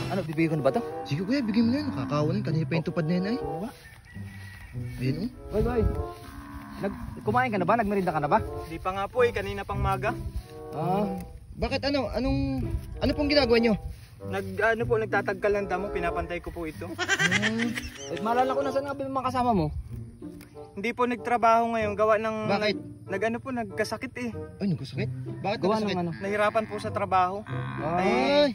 Ano, bibigyan ko na ba ito? Sige kuya, bigyan mo na yan. Nakakawalan. Kanina pa yung tupad na yan ay. Oo nga. Ayun oh. Boy. Kumain ka na ba? Nagmerinda ka na ba? Hindi pa nga po kanina pang maga. Bakit ano pong ginagawa nyo? Nagtatagkal ng damo, pinapantay ko po ito. Maalala ko na saan nga ba yung mga kasama mo? Hindi po nagtrabaho ngayon, gawa ng... Bakit? Nagkasakit eh. Ay, nagkasakit? Bakit Gawa nagkasakit? ng ano? Nahirapan po sa trabaho. Ay,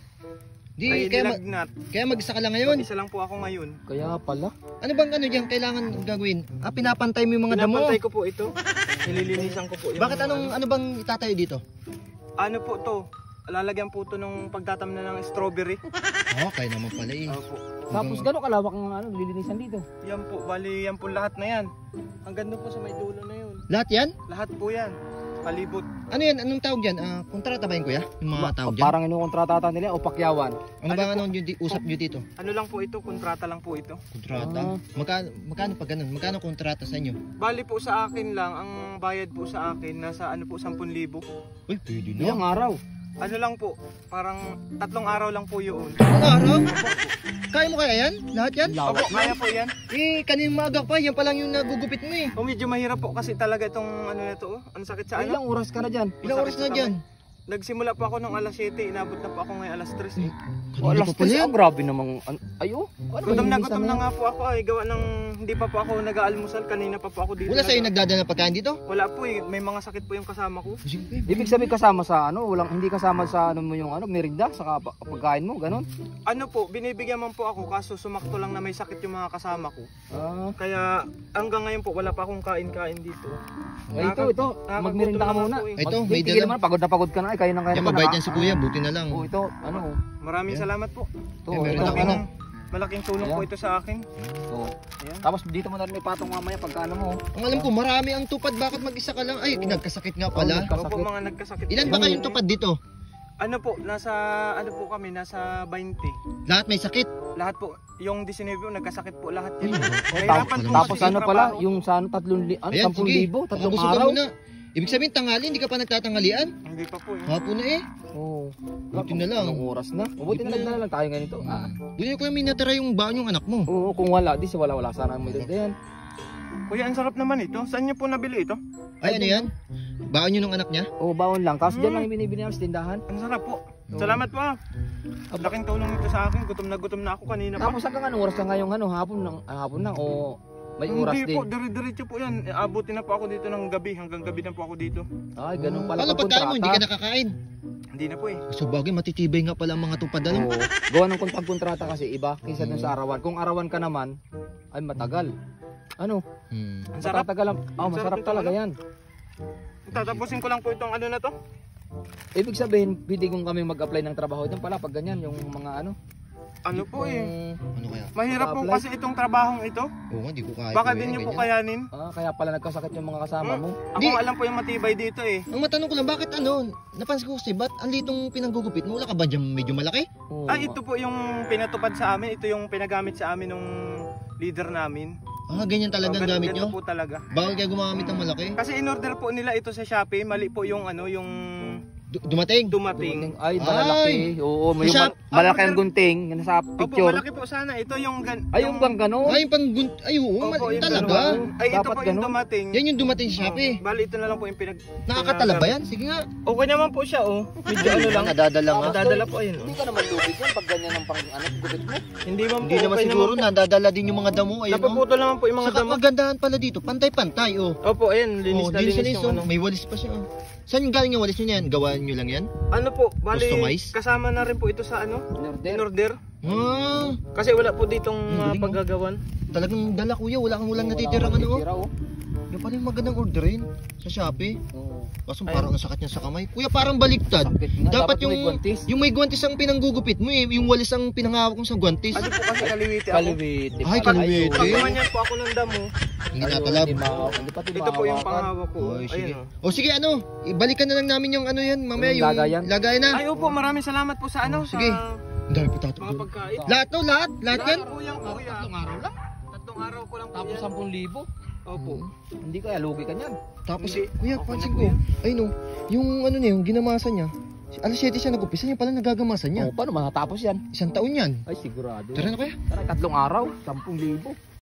di, Nilagnat. kaya mag-isa ka lang ngayon. Isa lang po ako ngayon. Kaya pala. Ano bang dyan kailangan gagawin? Pinapantay mo yung mga damo. Pinapantay ko po ito. Nililinisan ko po yung... Bakit ano bang itatayo dito? Ano po to? Lalagyan po to nung pagtatamnan ng strawberry. Kaya naman pala eh. Opo. Tapos gano'ng kalawak ang lilinisan dito? Yan po, bali yan po lahat na yan. Hanggang doon po sa may dulo na yun. Lahat yan? Lahat po yan. Palibot. Ano yan? Anong tawag dyan? Kontrata ba yun kuya? Yung mga tawag dyan? Parang inukontrata nila o pakyawan. Ano ba usap nyo dito? Ano lang po ito, kontrata lang po ito. Kontrata? Magkano pa ganun? Magkano kontrata sa inyo? Bali po sa akin lang, ang bayad po sa akin nasa 10,000. Uy, pwede na. Ilang araw? Ano lang po, parang 3 araw lang po yun. Ang araw? Kaya mo kaya yan? Lahat yan? Opo, kaya po yan. Kaninang maaga pa, yan pa lang yung nagugupit mo eh. Medyo mahirap po kasi talaga itong ano na to. Ang sakit sa ano. Ilang oras ka na dyan? Ilang oras na dyan? Nagsimula po ako ng alas 7, inabot na po ako ngayon alas 3 eh. Kanina pa pala yan? Grabe namang... Ayo. Gutom na nga po ako ay gawa ng hindi pa po ako nag-aalmusal. Kanina pa po ako dito. Wala sa'yo nagdadala pagkain dito? Wala po may mga sakit po yung kasama ko. Ibig sabihin kasama sa hindi kasama sa mo yung merinda sa pagkain mo, ganun? Ano po, binibigyan man po ako kaso sumakto lang na may sakit yung mga kasama ko. Kaya hanggang ngayon po wala pa akong kain-kain dito. Ito, magmerinda ka muna. Ito, may Tigil dala. naman, pagod na pagod ka na. Ay, kayo nang kaya Yan, naman. mabait yan si kuya, buti na lang. Ito, Maraming salamat po. Meron ako na. Malaking tulong po ito sa akin. Tapos dito mo na rin may patong mamaya pagkano mo. Ang alam ko, marami ang tupad. Bakit mag-isa ka lang? Ay, nagkasakit nga pala. Opo, mga nagkasakit. Ilan ba kayong tupad dito? Ano po, nasa 20. Lahat may sakit. Lahat po, yung 19 po, nagkasakit po lahat yan. Tapos ano pala, yung sa 10,000, 10,000, 3 araw. Ibig sabihin, tanghali, hindi ka pa nagtatanghalian? Hindi pa po. Hapon na eh. Buti na lang. Anong oras na? Buti na nagdala lang tayo ganito. Buti na kuya, may natira yung baon yung anak mo. Oo, kung wala, di siya wala sana mo dito yan. Kuya, ang sarap naman ito. Saan niyo po nabili ito? Ay, ano yan? Baon yun ng anak niya? Oo, baon lang. Tapos dyan lang yung binibili namin sa tindahan. Ang sarap po. Salamat po. Laking tulong ito sa akin. Gutom na ako kanina pa. Tapos hanggang anong oras na ngayong hapon lang o may oras Hindi din? po, dire-diretso po yan. Abutin na po ako dito ng gabi. Hanggang gabi na po ako dito. Ay, ganun pala. Paano pagkain mo? Hindi ka nakakain? Hindi na po eh. So bagay, matitibay nga pala ang mga tupad. Ano? Oo. Gawa ng pagkontrata kasi iba kaysa dun sa arawan. Kung arawan ka naman, ay matagal. Ano? Ang sarap. Matatagal lang. Masarap talaga yan. Tatapusin ko lang po itong ano na to. Ibig sabihin, pwede kong kami mag-apply ng trabaho dyan pala pag ganyan, yung mga ano. Ano po eh. Ano kaya? Mahirap po kasi itong trabahong ito. Oo nga, di ko kaya. Baka din niyo po kayanin. Kaya pala nagkasakit yung mga kasama mo. Ako alam po yung matibay dito eh. Ang matanong ko lang, bakit napansin ko kasi, ba't ang litong pinanggugupit mo? Wala ka ba dyan medyo malaki? Ito po yung pinatupad sa amin. Ito yung pinagamit sa amin nung leader namin. Ganyan talagang gamit nyo? Ganito po talaga. Bawal kaya gumamit ng malaki? Kasi in-order po nila ito sa Shopee. Mali po yung yung dumating? Ay, malalaki. Oo, may malaki ang gunting nasa picture. Opo, malaki po sana. Ito yung yung bang gano'n? Ay, yung pang talaga? Ay, ito po yung dumating. Yan yung dumating sa Shopee. Bali, ito na lang po yung Nakakatala ba yan? Sige nga. Okay naman po siya, oh. Medyo ano lang. Nadadala nga. Nadadala po, ayun. Hindi ka naman lubid yan pag ganyan ang gupit mo. Hindi man po. Hindi naman siguro, nadadala din yung mga damo. Napuputol naman po yung mga damo. Saka magandahan pala dito, pantay-pantay, oh. Opo, ayun, linis na linis yung ano. May walis pa siya, oh. Saan galing yung walis nyo yan? Gawaan nyo lang yan? Ano po, bali, Customize? kasama na rin po ito sa in-order. Kasi wala po ditong paggagawan. Talagang dala kuya, wala kang natitirang ano. Yung pala yung magandang orderin sa Shopee. Kaso parang nasakit niya sa kamay. Kuya, parang baliktad. Dapat yung may guwantes ang pinanggugupit mo eh. Yung walis ang pinangawak mo sa guwantes. Ano po kasi kaliwiti ako. Kaliwiti. Ay, kaliwiti. Pag kumanyan po ako ng damo. Hindi natalab. Ito po yung panghawak ko. Sige. O sige, ibalikan na lang namin yung yan. Mamaya yung lagayan na. Ay, opo, maraming salamat po sa Sige. Ang dami po tato. mga pagkain. Lahat yan? Po yung kuya. 3 araw lang. 3 araw ko lang po Tapos yan. 10,000. Opo. Hindi kaya lugi ka niyan. Tapos, Hindi. kuya, Okay pansin na ko. Ay no, yung yung ginamasa niya. Alas 7 siya nag-umpisa, yan pala nagagamasan niya. Oh, paano matatapos yan? 1 taon yan. Ay, sigurado. Tara na kaya. Tara, 3 araw, 10,000.